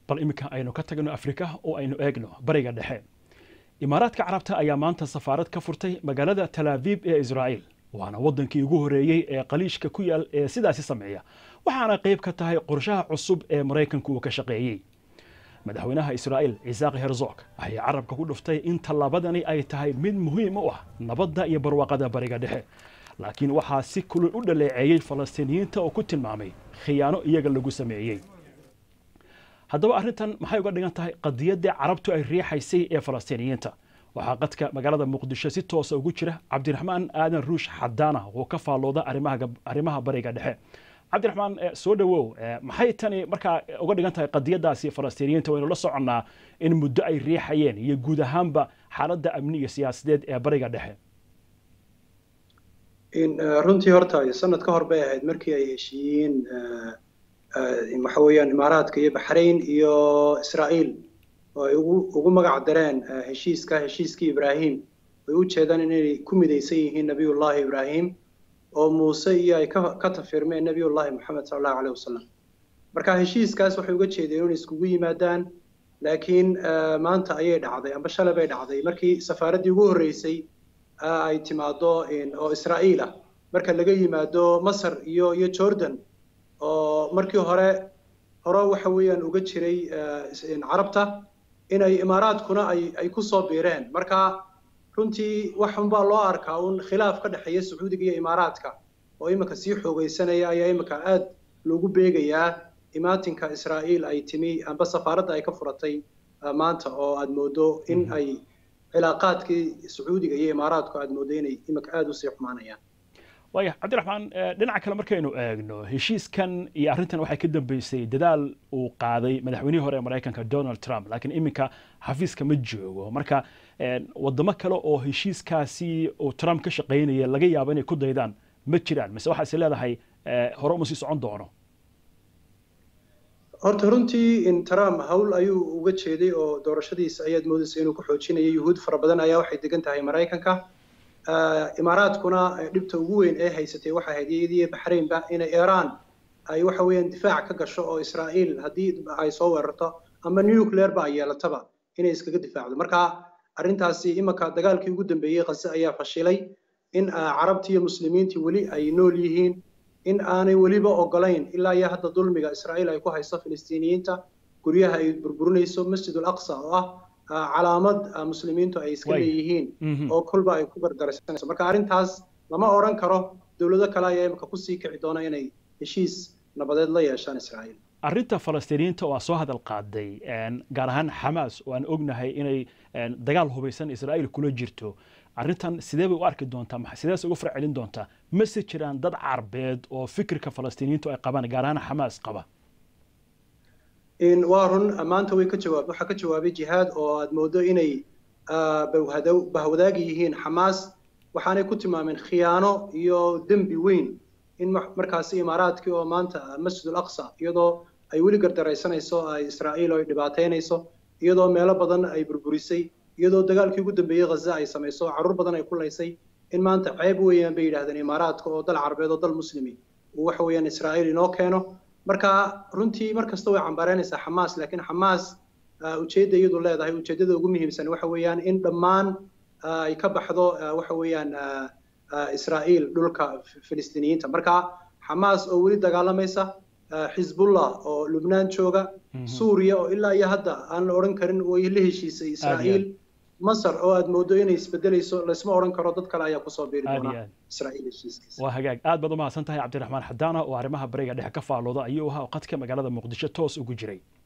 bal iminka aynu ka tagno Afrika oo aynu eegno bariga dhexe. Imaaraadka Carabta ayaa maanta safaarad ka furtay magaalada Tel Aviv ee Israa'iil, waana wadankii ugu horeeyay ee qaliishka ku yaal ee sidaasi sameeya, waxaana qayb ka tahay qorshaha cusub ee Mareykanku uu ka shaqeeyay. madaxweynaha Israa'iil Isaac Herzog ayaa carabka ku dhuftay in tallaabadani ay tahay mid muhiim u ah nabadda iyo barwaaqada bariga dhexe, laakiin waxaa si kulul u dhaleeceeyay Falastiiniyiinta oo ku tilmaamay khiyaano iyaga lagu sameeyay. haddaba arrintan maxay uga dhigan tahay qadiyadda carabtu ay riixaysay ee Falastiiniyiinta? waxaa qadka magaalada Muqdisho si toos ah ugu jira Cabdiraxmaan Aadan Ruush Xadaana oo ka faalooda arrimaha bariga dhexe. Cabdiraxmaan, soo dhawow, maxay tani markaa uga dhigan tahay qadiyadaasi Falastiiniyiinta? waynu la soconnaa in muddo ay riixayeen iyo guud ahaanba xaaladda amni iyo siyaasadeed ee bariga dhexe. runtii horta sanad ka hor bay ahayd markii ay heshiiyeen waxa weeyaan Imaaraadka iyo Baxrayn iyo Israa'iil oo ay ugu magac dareen heshiiskii Ibraahim. way u jeedaan inay ku midaysan yihiin Nabiyullaahi Ibraahim oo Muuse iyo ay ka tafirmeen Nabiyullaahi Muhammad sallallahu alayhi wasallam. marka heshiiskaas waxay uga jeedeen inay iskugu yimaadaan, laakiin maanta ayay dhacday amba shalay bay dhacday markii safaaradii ugu horeysay ay timaado oo Israa'iil ah, marka laga yimaado Masar iyo Jordan oo markii hore waxa weeyaan uga jiray Carabta inay Imaaraadkuna ay ku soo biireen. marka runtii waxan baa loo arkaa un khilaaf ka dhaxeeya Sacuudiga iyo Imaaraadka oo imika sii xoogaysanaya ayaa imika aad loogu beegayaa imaatinka Israa'iil ay timi amba safaaradda ay ka furatay maanta, oo aad moodo in ay cilaaqaadkii Sacuudiga iyo Imaaraadku aad moodo inay imika aad u sii xumaanayaan. waaya Cabdiraxmaan, dhinaca kale markaynu eegno heshiiskan iyo arrintan waxay ka dambeysay dadaal uu qaaday madaxweynihii hore ee Mareykanka Donald Trump, laakiin iminka xafiiska ma joogo. marka wadamo kale oo heshiiskaasi oo Trump ka shaqeynaya laga yaabo inay ku daydaan ma jiraan, mise waxaad is leedahay hore uma sii socon doono? horta runtii in Trump hawl ayuu uga jeeday oo doorashadiisa ayaad moodaysaa inuu ku xoojinayo. yuhuud fara badan ayaa waxay degan tahay Mareykanka. Imaaraadkuna dhibta ugu weyn ee haysatay waxay ahayd iyadii Baxraynba inay Iran ay waxa weeyaan difaac ka gasho oo Israa'iil haddii ay soo weerarto ama nuclear ba ay yeelataba inay iskaga difaacdo. marka arrintaasi imika dagaalkii ugu dambeeyay Gaza ayaa fashilay in Carabtii iyo Muslimiintii weli ay nool yihiin, in aanay weliba ogolayn ilaa iyo hadda dulmiga Israa'iil ay ku hayso Falastiiniyiinta, guryaha ay burburinayso, Masjidul Aqsa oo ah calaamad muslimiintu ay iska leeyihiin oo kulba ay ku gardaraysanayso. marka arrintaas lama oran karo dawlado kale ayaa imika ku sii kici doona inay heshiis nabadeed la yeeshaan Israa'iil. arrinta Falastiiniyiinta waa soo hadal qaaday, gaar ahaan Xamaas oo aan ognahay inay dagaal hubaysan Israa'iil kula jirto. arrintan sidee bay u arki doontaa, sidees uga farcelin doontaa? ma si jiraan dad Carbeed oo fikirka Falastiiniyiintu ay qabaan, gaar ahaan Xamaas qaba? waa run maanta waxaa ka jawaabay jihaad oo aad moodo inay bahwadaag yihiin Xamaas, waxaanay ku tilmaameen khiyaano iyo dembi weyn in markaasi Imaaraadkii oo maanta Masjidul Aqsa iyadoo ay weli gardaraysanayso ay Israa'iil oo dhibaateynayso, iyadoo meelo badan ay burburisay, iyadoo dagaalkii ugu dambeeyay Gaza ay samayso carruur badan ay ku laysay, in maanta ceeb weeyaan bay yiraahdeen Imaaraadka oo dal Carbeed oo dal Muslimi uu waxa weeyaan Israa'iil inoo keeno. marka runtii markasta way cambareynaysaa Xamaas, laakiin Xamaas ujeedada leedahay ujeedada ugu muhiimsan waxa weeyaan in dhammaan ay ka baxdo waxa weeyaan Israa'iil dhulka Falastiiniyiinta. marka Xamaas oo weli dagaalamaysa, Xisbullah oo Lubnaan jooga, Suuriya oo ilaa iyo hadda aan la oran karin way la heshiisay Israa'iil, Masar oo aad moodo inay isbedelayso, laysma oran karo dad kale ayaa ku soo biiri doona Israa'iil heshiiskiisa. waa hagaag, aad baad u mahadsantahay Cabdiraxmaan Xadaana oo arrimaha bariga dhexe ka faalooda ayuu ahaa qadka magaalada Muqdisho toos ugu jiray.